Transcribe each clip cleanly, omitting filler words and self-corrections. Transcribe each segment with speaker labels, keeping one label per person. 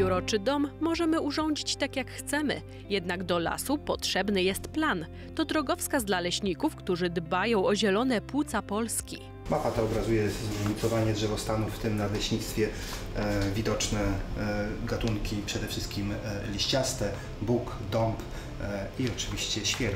Speaker 1: Biuro czy dom możemy urządzić tak jak chcemy, jednak do lasu potrzebny jest plan. To drogowskaz dla leśników, którzy dbają o zielone płuca Polski.
Speaker 2: Mapa ta obrazuje zróżnicowanie drzewostanu, w tym nadleśnictwie widoczne gatunki przede wszystkim liściaste, bóg, dąb i oczywiście świerk.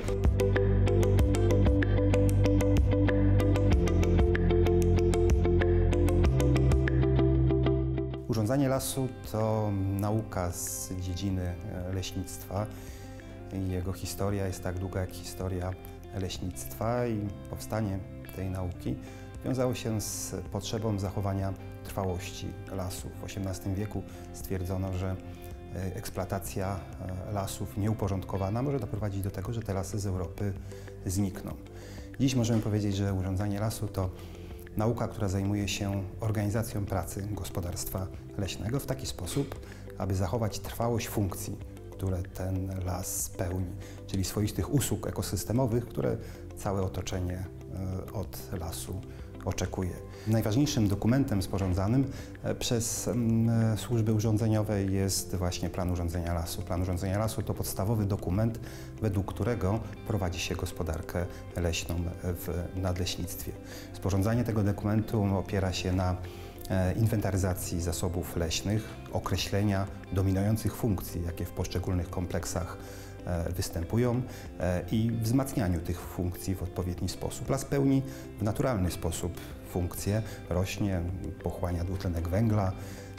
Speaker 2: Urządzanie lasu to nauka z dziedziny leśnictwa. Jego historia jest tak długa jak historia leśnictwa i powstanie tej nauki wiązało się z potrzebą zachowania trwałości lasu. W XVIII wieku stwierdzono, że eksploatacja lasów nieuporządkowana może doprowadzić do tego, że te lasy z Europy znikną. Dziś możemy powiedzieć, że urządzanie lasu to nauka, która zajmuje się organizacją pracy gospodarstwa leśnego w taki sposób, aby zachować trwałość funkcji, które ten las pełni, czyli swoistych usług ekosystemowych, które całe otoczenie od lasu oczekuje. Najważniejszym dokumentem sporządzanym przez służby urządzeniowe jest właśnie plan urządzenia lasu. Plan urządzenia lasu to podstawowy dokument, według którego prowadzi się gospodarkę leśną w nadleśnictwie. Sporządzanie tego dokumentu opiera się na inwentaryzacji zasobów leśnych, określenia dominujących funkcji, jakie w poszczególnych kompleksach występują i wzmacnianiu tych funkcji w odpowiedni sposób. Las pełni w naturalny sposób funkcje, rośnie, pochłania dwutlenek węgla,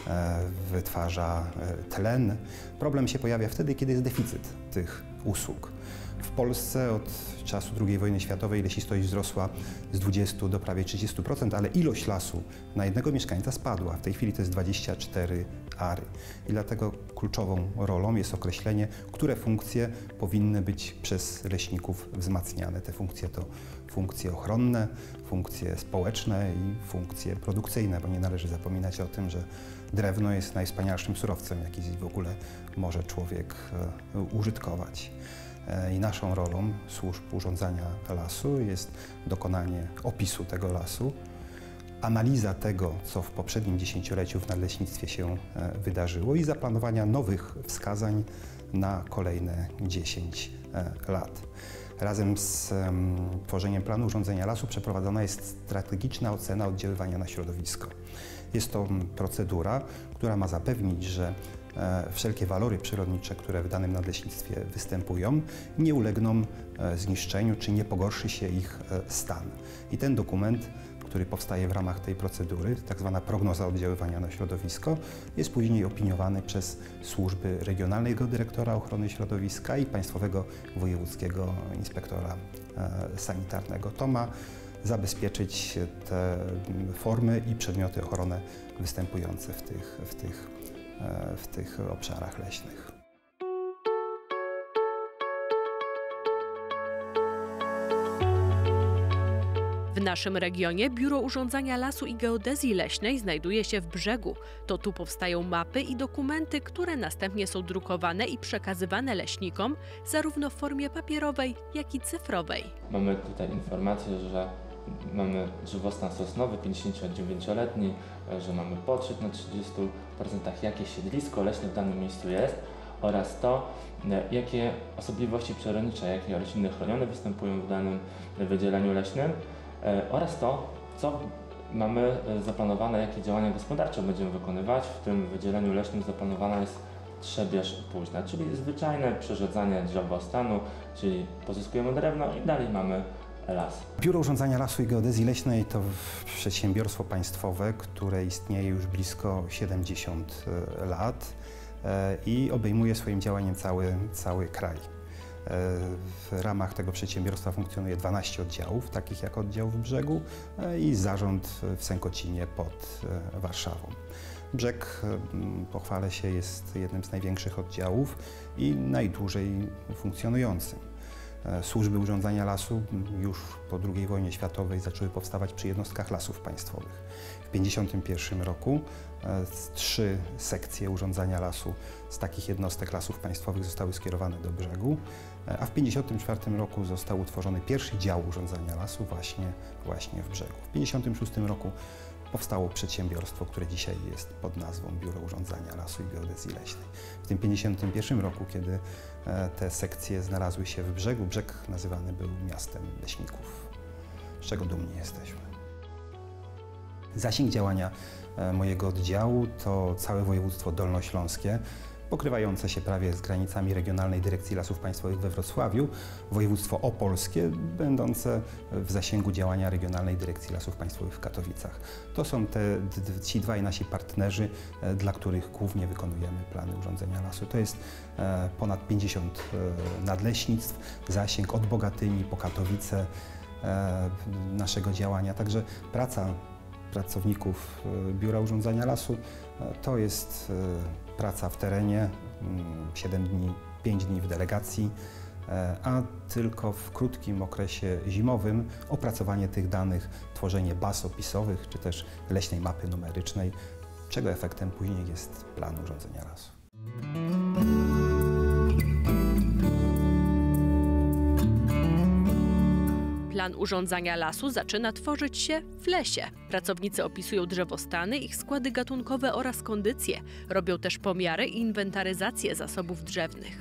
Speaker 2: wytwarza tlen. Problem się pojawia wtedy, kiedy jest deficyt tych usług. W Polsce od czasu II wojny światowej lesistość wzrosła z 20 do prawie 30%, ale ilość lasu na jednego mieszkańca spadła. W tej chwili to jest 24 ary. I dlatego kluczową rolą jest określenie, które funkcje powinny być przez leśników wzmacniane. Te funkcje to funkcje ochronne, funkcje społeczne i funkcje produkcyjne, bo nie należy zapominać o tym, że drewno jest najwspanialszym surowcem, jaki w ogóle może człowiek użytkować. I naszą rolą służb urządzania lasu jest dokonanie opisu tego lasu, analiza tego, co w poprzednim dziesięcioleciu w nadleśnictwie się wydarzyło i zaplanowania nowych wskazań na kolejne 10 lat. Razem z tworzeniem planu urządzenia lasu przeprowadzona jest strategiczna ocena oddziaływania na środowisko. Jest to procedura, która ma zapewnić, że wszelkie walory przyrodnicze, które w danym nadleśnictwie występują, nie ulegną zniszczeniu, czy nie pogorszy się ich stan. I ten dokument, który powstaje w ramach tej procedury, tak zwana prognoza oddziaływania na środowisko, jest później opiniowany przez służby regionalnego dyrektora ochrony środowiska i państwowego wojewódzkiego inspektora sanitarnego. To ma zabezpieczyć te formy i przedmioty ochrony występujące w tych obszarach leśnych.
Speaker 1: W naszym regionie Biuro Urządzania Lasu i Geodezji Leśnej znajduje się w Brzegu. To tu powstają mapy i dokumenty, które następnie są drukowane i przekazywane leśnikom, zarówno w formie papierowej, jak i cyfrowej.
Speaker 3: Mamy tutaj informację, że mamy żywostan sosnowy 59-letni, że mamy podszyt na 30%, jakie siedlisko leśne w danym miejscu jest oraz to, jakie osobliwości przyrodnicze, jakie rośliny chronione występują w danym wydzieleniu leśnym oraz to, co mamy zaplanowane, jakie działania gospodarcze będziemy wykonywać. W tym wydzieleniu leśnym zaplanowana jest trzebież późna, czyli zwyczajne przerzucanie drzewostanu, czyli pozyskujemy drewno i dalej mamy las.
Speaker 2: Biuro Urządzania Lasu i Geodezji Leśnej to przedsiębiorstwo państwowe, które istnieje już blisko 70 lat i obejmuje swoim działaniem cały kraj. W ramach tego przedsiębiorstwa funkcjonuje 12 oddziałów, takich jak oddział w Brzegu i zarząd w Sękocinie pod Warszawą. Brzeg, pochwalę się, jest jednym z największych oddziałów i najdłużej funkcjonującym. Służby urządzania lasu już po II wojnie światowej zaczęły powstawać przy jednostkach lasów państwowych. W 1951 roku 3 sekcje urządzania lasu z takich jednostek lasów państwowych zostały skierowane do Brzegu, a w 1954 roku został utworzony pierwszy dział urządzania lasu właśnie w Brzegu. W 1956 roku powstało przedsiębiorstwo, które dzisiaj jest pod nazwą Biuro Urządzania Lasu i Geodezji Leśnej. W tym 1951 roku, kiedy te sekcje znalazły się w Brzegu, Brzeg nazywany był miastem leśników, z czego dumni jesteśmy. Zasięg działania mojego oddziału to całe województwo dolnośląskie, pokrywające się prawie z granicami Regionalnej Dyrekcji Lasów Państwowych we Wrocławiu, województwo opolskie, będące w zasięgu działania Regionalnej Dyrekcji Lasów Państwowych w Katowicach. To są ci dwaj nasi partnerzy, dla których głównie wykonujemy plany urządzenia lasu. To jest ponad 50 nadleśnictw, zasięg od Bogatyni po Katowice naszego działania. Także praca pracowników Biura Urządzania Lasu to jest praca w terenie, 7 dni, 5 dni w delegacji, a tylko w krótkim okresie zimowym opracowanie tych danych, tworzenie baz opisowych czy też leśnej mapy numerycznej, czego efektem później jest plan urządzenia lasu.
Speaker 1: Plan urządzania lasu zaczyna tworzyć się w lesie. Pracownicy opisują drzewostany, ich składy gatunkowe oraz kondycje. Robią też pomiary i inwentaryzację zasobów drzewnych.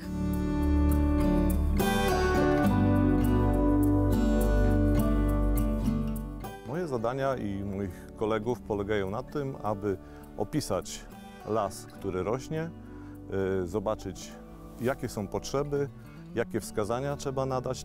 Speaker 4: Moje zadania i moich kolegów polegają na tym, aby opisać las, który rośnie, zobaczyć, jakie są potrzeby, jakie wskazania trzeba nadać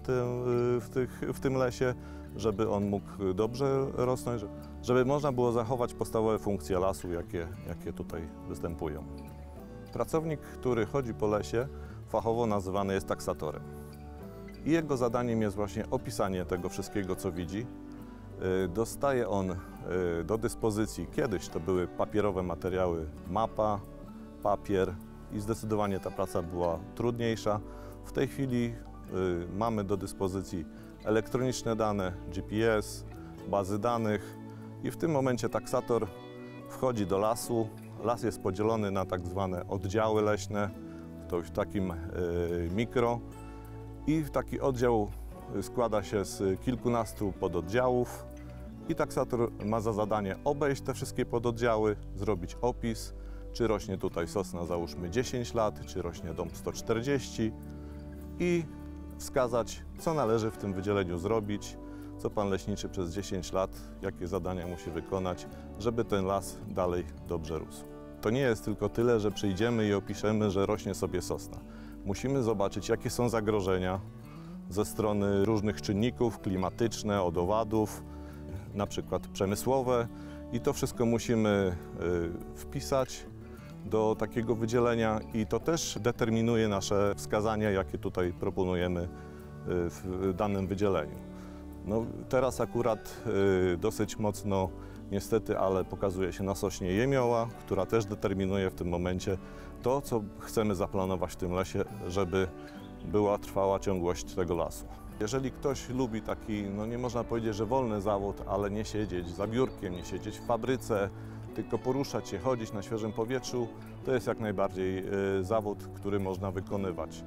Speaker 4: w tym lesie, żeby on mógł dobrze rosnąć, żeby można było zachować podstawowe funkcje lasu, jakie tutaj występują. Pracownik, który chodzi po lesie, fachowo nazywany jest taksatorem. I jego zadaniem jest właśnie opisanie tego wszystkiego, co widzi. Dostaje on do dyspozycji, kiedyś to były papierowe materiały, mapa, papier i zdecydowanie ta praca była trudniejsza. W tej chwili mamy do dyspozycji elektroniczne dane, GPS, bazy danych i w tym momencie taksator wchodzi do lasu. Las jest podzielony na tak zwane oddziały leśne, to już w takim mikro i taki oddział składa się z kilkunastu pododdziałów i taksator ma za zadanie obejść te wszystkie pododdziały, zrobić opis, czy rośnie tutaj sosna załóżmy 10 lat, czy rośnie dąb 140 i wskazać, co należy w tym wydzieleniu zrobić, co pan leśniczy przez 10 lat, jakie zadania musi wykonać, żeby ten las dalej dobrze rósł. To nie jest tylko tyle, że przyjdziemy i opiszemy, że rośnie sobie sosna. Musimy zobaczyć, jakie są zagrożenia ze strony różnych czynników, klimatyczne, od owadów, na przykład przemysłowe i to wszystko musimy wpisać do takiego wydzielenia i to też determinuje nasze wskazania, jakie tutaj proponujemy w danym wydzieleniu. No, teraz akurat dosyć mocno, niestety, ale pokazuje się na sośnie jemioła, która też determinuje w tym momencie to, co chcemy zaplanować w tym lesie, żeby była trwała ciągłość tego lasu. Jeżeli ktoś lubi taki, no nie można powiedzieć, że wolny zawód, ale nie siedzieć za biurkiem, nie siedzieć w fabryce, tylko poruszać się, chodzić na świeżym powietrzu, to jest jak najbardziej zawód, który można wykonywać.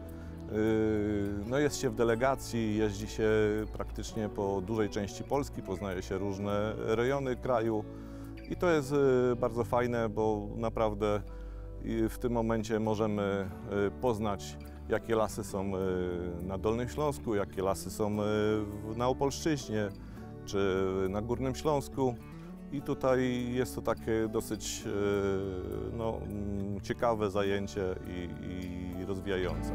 Speaker 4: No jest się w delegacji, jeździ się praktycznie po dużej części Polski, poznaje się różne rejony kraju i to jest bardzo fajne, bo naprawdę w tym momencie możemy poznać, jakie lasy są na Dolnym Śląsku, jakie lasy są na Opolszczyźnie czy na Górnym Śląsku. I tutaj jest to takie dosyć ciekawe zajęcie i rozwijające.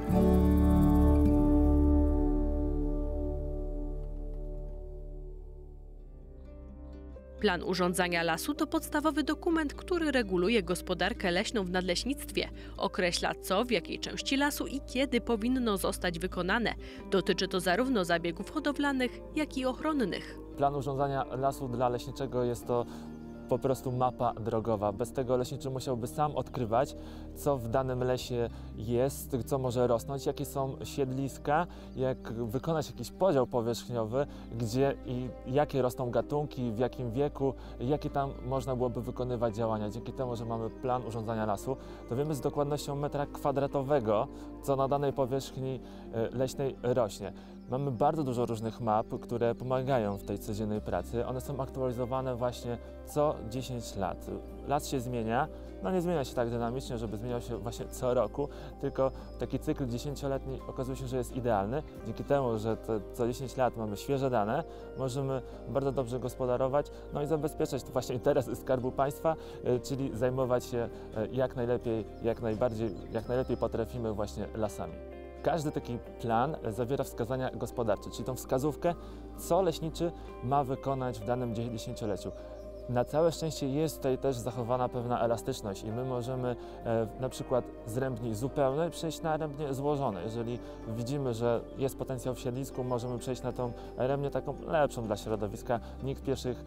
Speaker 1: Plan urządzania lasu to podstawowy dokument, który reguluje gospodarkę leśną w nadleśnictwie. Określa co, w jakiej części lasu i kiedy powinno zostać wykonane. Dotyczy to zarówno zabiegów hodowlanych, jak i ochronnych.
Speaker 5: Plan urządzania lasu dla leśniczego jest to po prostu mapa drogowa. Bez tego leśniczy musiałby sam odkrywać, co w danym lesie jest, co może rosnąć, jakie są siedliska, jak wykonać jakiś podział powierzchniowy, gdzie i jakie rosną gatunki, w jakim wieku, jakie tam można byłoby wykonywać działania. Dzięki temu, że mamy plan urządzania lasu, to wiemy z dokładnością metra kwadratowego, co na danej powierzchni leśnej rośnie. Mamy bardzo dużo różnych map, które pomagają w tej codziennej pracy. One są aktualizowane właśnie co 10 lat. Las się zmienia, no nie zmienia się tak dynamicznie, żeby zmieniał się właśnie co roku, tylko taki cykl 10-letni okazuje się, że jest idealny. Dzięki temu, że co 10 lat mamy świeże dane, możemy bardzo dobrze gospodarować, no i zabezpieczać właśnie interes Skarbu Państwa, czyli zajmować się jak najlepiej, jak najlepiej potrafimy właśnie lasami. Każdy taki plan zawiera wskazania gospodarcze, czyli tą wskazówkę, co leśniczy ma wykonać w danym 10-leciu. Na całe szczęście jest tutaj też zachowana pewna elastyczność i my możemy na przykład z rębni zupełnej przejść na rębnię złożone. Jeżeli widzimy, że jest potencjał w siedlisku, możemy przejść na tą rębnię taką lepszą dla środowiska. Nikt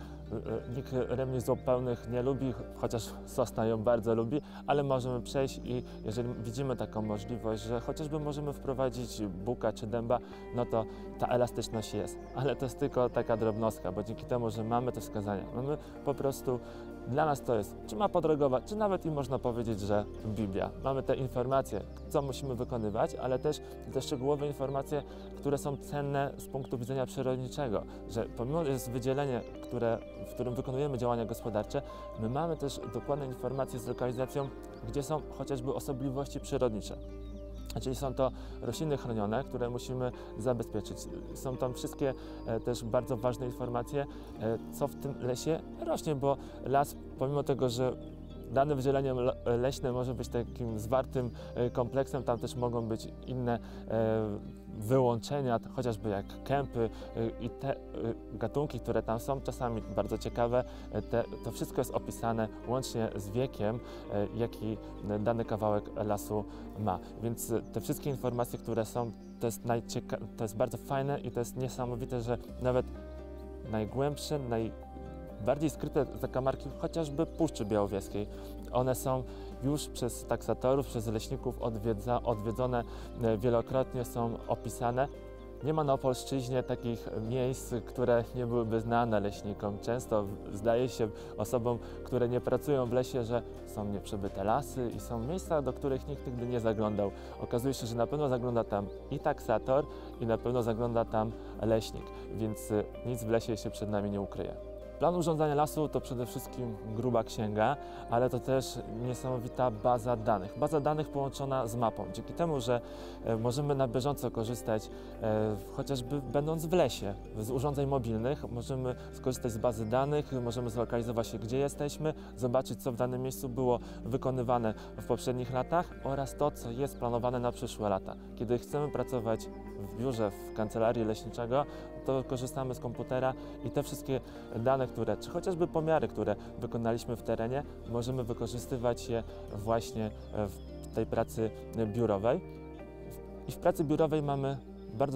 Speaker 5: rębni zupełnych nie lubi, chociaż sosna ją bardzo lubi, ale możemy przejść i jeżeli widzimy taką możliwość, że chociażby możemy wprowadzić buka czy dęba, no to ta elastyczność jest. Ale to jest tylko taka drobnostka, bo dzięki temu, że mamy te wskazania, mamy po prostu, dla nas to jest czy mapa drogowa, czy nawet i można powiedzieć, że Biblia. Mamy te informacje, co musimy wykonywać, ale też te szczegółowe informacje, które są cenne z punktu widzenia przyrodniczego, że pomimo jest wydzielenie, w którym wykonujemy działania gospodarcze, my mamy też dokładne informacje z lokalizacją, gdzie są chociażby osobliwości przyrodnicze. Czyli są to rośliny chronione, które musimy zabezpieczyć. Są tam wszystkie też bardzo ważne informacje, co w tym lesie rośnie, bo las, pomimo tego, że dane wydzielenie leśne może być takim zwartym kompleksem, tam też mogą być inne wyłączenia, chociażby jak kępy i te gatunki, które tam są, czasami bardzo ciekawe. To wszystko jest opisane łącznie z wiekiem, jaki dany kawałek lasu ma. Więc te wszystkie informacje, które są, to jest bardzo fajne i to jest niesamowite, że nawet najgłębsze, najbardziej skryte zakamarki chociażby Puszczy Białowieskiej, one są już przez taksatorów, przez leśników odwiedzone wielokrotnie, są opisane. Nie ma na Opolszczyźnie takich miejsc, które nie byłyby znane leśnikom. Często zdaje się osobom, które nie pracują w lesie, że są nieprzebyte lasy i są miejsca, do których nikt nigdy nie zaglądał. Okazuje się, że na pewno zagląda tam i taksator, i na pewno zagląda tam leśnik, więc nic w lesie się przed nami nie ukryje. Plan urządzania lasu to przede wszystkim gruba księga, ale to też niesamowita baza danych. Baza danych połączona z mapą. Dzięki temu, że możemy na bieżąco korzystać, chociażby będąc w lesie, z urządzeń mobilnych, możemy skorzystać z bazy danych, możemy zlokalizować się, gdzie jesteśmy, zobaczyć, co w danym miejscu było wykonywane w poprzednich latach oraz to, co jest planowane na przyszłe lata. Kiedy chcemy pracować w biurze, w kancelarii leśniczego, to korzystamy z komputera i te wszystkie dane, czy chociażby pomiary, które wykonaliśmy w terenie, możemy wykorzystywać je właśnie w tej pracy biurowej. I w pracy biurowej mamy bardzo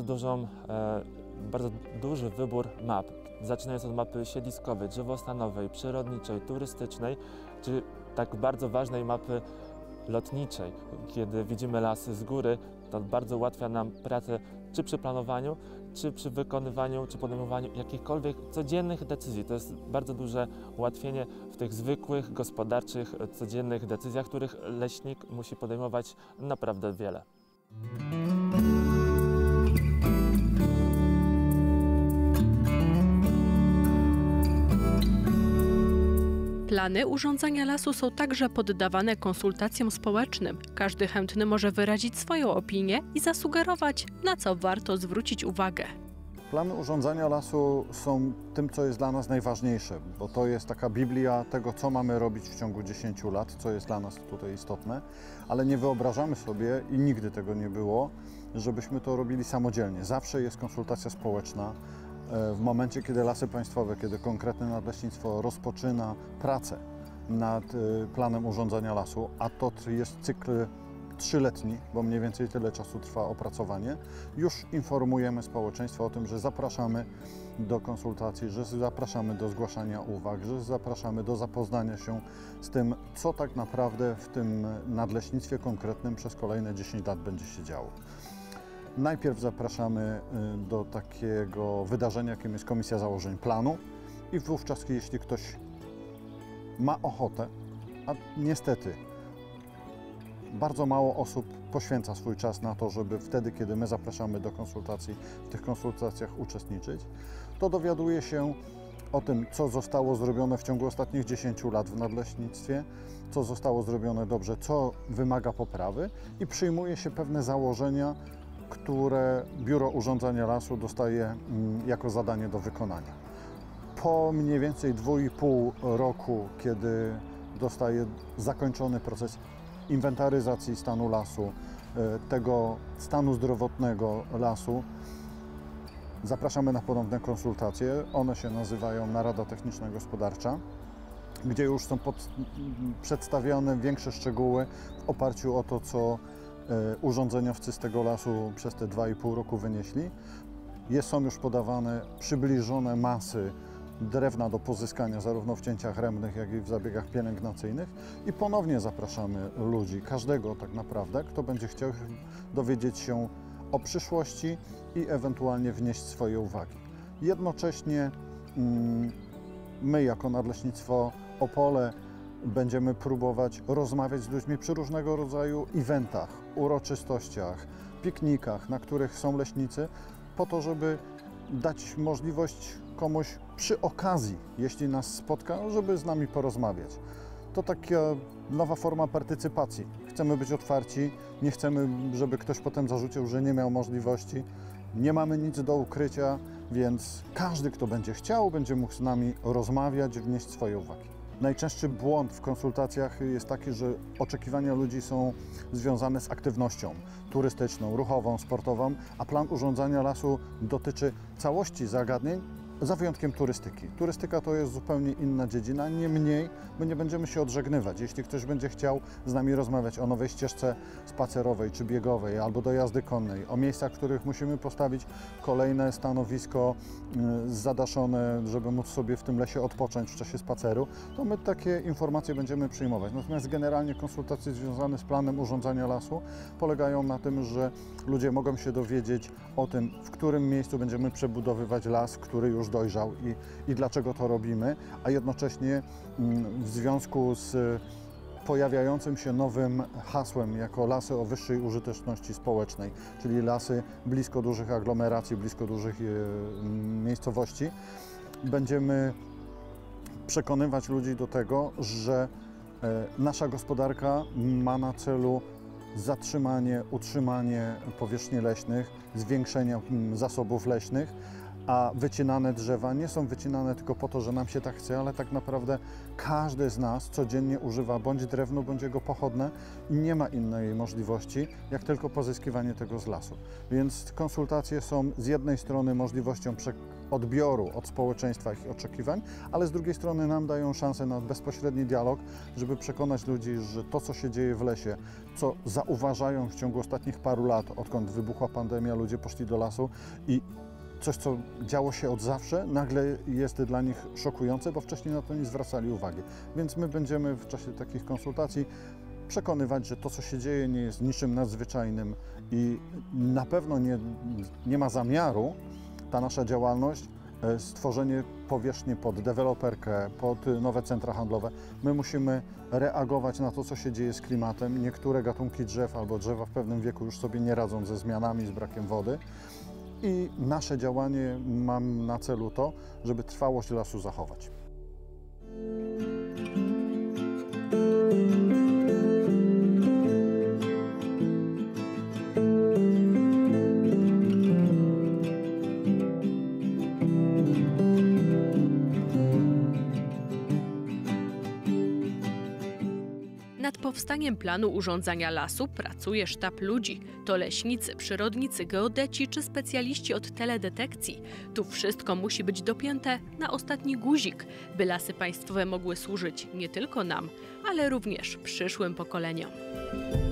Speaker 5: duży wybór map, zaczynając od mapy siedliskowej, drzewostanowej, przyrodniczej, turystycznej, czy tak bardzo ważnej mapy lotniczej. Kiedy widzimy las z góry, to bardzo ułatwia nam pracę czy przy planowaniu, czy przy wykonywaniu, czy podejmowaniu jakichkolwiek codziennych decyzji. To jest bardzo duże ułatwienie w tych zwykłych, gospodarczych, codziennych decyzjach, których leśnik musi podejmować naprawdę wiele.
Speaker 1: Plany urządzania lasu są także poddawane konsultacjom społecznym. Każdy chętny może wyrazić swoją opinię i zasugerować, na co warto zwrócić uwagę.
Speaker 6: Plany urządzania lasu są tym, co jest dla nas najważniejsze, bo to jest taka Biblia tego, co mamy robić w ciągu 10 lat, co jest dla nas tutaj istotne, ale nie wyobrażamy sobie i nigdy tego nie było, żebyśmy to robili samodzielnie. Zawsze jest konsultacja społeczna. W momencie, kiedy Lasy Państwowe, kiedy konkretne nadleśnictwo rozpoczyna pracę nad planem urządzania lasu, a to jest cykl 3-letni, bo mniej więcej tyle czasu trwa opracowanie, już informujemy społeczeństwo o tym, że zapraszamy do konsultacji, że zapraszamy do zgłaszania uwag, że zapraszamy do zapoznania się z tym, co tak naprawdę w tym nadleśnictwie konkretnym przez kolejne 10 lat będzie się działo. Najpierw zapraszamy do takiego wydarzenia, jakim jest Komisja Założeń Planu i wówczas, jeśli ktoś ma ochotę, a niestety bardzo mało osób poświęca swój czas na to, żeby wtedy, kiedy my zapraszamy do konsultacji, w tych konsultacjach uczestniczyć, to dowiaduje się o tym, co zostało zrobione w ciągu ostatnich 10 lat w nadleśnictwie, co zostało zrobione dobrze, co wymaga poprawy i przyjmuje się pewne założenia, które Biuro Urządzania Lasu dostaje jako zadanie do wykonania. Po mniej więcej 2,5 roku, kiedy zostaje zakończony proces inwentaryzacji stanu lasu, tego stanu zdrowotnego lasu, zapraszamy na ponowne konsultacje. One się nazywają Narada Techniczno-Gospodarcza, gdzie już są przedstawione większe szczegóły w oparciu o to, co urządzeniowcy z tego lasu przez te 2,5 roku wynieśli. Są już podawane przybliżone masy drewna do pozyskania zarówno w cięciach rębnych, jak i w zabiegach pielęgnacyjnych i ponownie zapraszamy ludzi, każdego tak naprawdę, kto będzie chciał dowiedzieć się o przyszłości i ewentualnie wnieść swoje uwagi. Jednocześnie my jako Nadleśnictwo Opole będziemy próbować rozmawiać z ludźmi przy różnego rodzaju eventach, uroczystościach, piknikach, na których są leśnicy, po to, żeby dać możliwość komuś przy okazji, jeśli nas spotka, żeby z nami porozmawiać. To taka nowa forma partycypacji. Chcemy być otwarci, nie chcemy, żeby ktoś potem zarzucił, że nie miał możliwości. Nie mamy nic do ukrycia, więc każdy, kto będzie chciał, będzie mógł z nami rozmawiać, wnieść swoje uwagi. Najczęstszy błąd w konsultacjach jest taki, że oczekiwania ludzi są związane z aktywnością turystyczną, ruchową, sportową, a plan urządzania lasu dotyczy całości zagadnień, za wyjątkiem turystyki. Turystyka to jest zupełnie inna dziedzina, niemniej my nie będziemy się odżegnywać. Jeśli ktoś będzie chciał z nami rozmawiać o nowej ścieżce spacerowej czy biegowej albo do jazdy konnej, o miejscach, w których musimy postawić kolejne stanowisko zadaszone, żeby móc sobie w tym lesie odpocząć w czasie spaceru, to my takie informacje będziemy przyjmować. Natomiast generalnie konsultacje związane z planem urządzania lasu polegają na tym, że ludzie mogą się dowiedzieć o tym, w którym miejscu będziemy przebudowywać las, który już dojrzał i dlaczego to robimy, a jednocześnie w związku z pojawiającym się nowym hasłem jako lasy o wyższej użyteczności społecznej, czyli lasy blisko dużych aglomeracji, blisko dużych miejscowości, będziemy przekonywać ludzi do tego, że nasza gospodarka ma na celu zatrzymanie, utrzymanie powierzchni leśnych, zwiększenie zasobów leśnych, a wycinane drzewa nie są wycinane tylko po to, że nam się tak chce, ale tak naprawdę każdy z nas codziennie używa bądź drewno, bądź jego pochodne i nie ma innej możliwości, jak tylko pozyskiwanie tego z lasu. Więc konsultacje są z jednej strony możliwością odbioru od społeczeństwa ich oczekiwań, ale z drugiej strony nam dają szansę na bezpośredni dialog, żeby przekonać ludzi, że to, co się dzieje w lesie, co zauważają w ciągu ostatnich paru lat, odkąd wybuchła pandemia, ludzie poszli do lasu i coś, co działo się od zawsze, nagle jest dla nich szokujące, bo wcześniej na to nie zwracali uwagi. Więc my będziemy w czasie takich konsultacji przekonywać, że to, co się dzieje, nie jest niczym nadzwyczajnym i na pewno nie ma zamiaru ta nasza działalność stworzenie powierzchni pod deweloperkę, pod nowe centra handlowe. My musimy reagować na to, co się dzieje z klimatem. Niektóre gatunki drzew albo drzewa w pewnym wieku już sobie nie radzą ze zmianami, z brakiem wody. I nasze działanie ma na celu to, żeby trwałość lasu zachować.
Speaker 1: Nad powstaniem planu urządzania lasu pracuje sztab ludzi. To leśnicy, przyrodnicy, geodeci czy specjaliści od teledetekcji. Tu wszystko musi być dopięte na ostatni guzik, by lasy państwowe mogły służyć nie tylko nam, ale również przyszłym pokoleniom.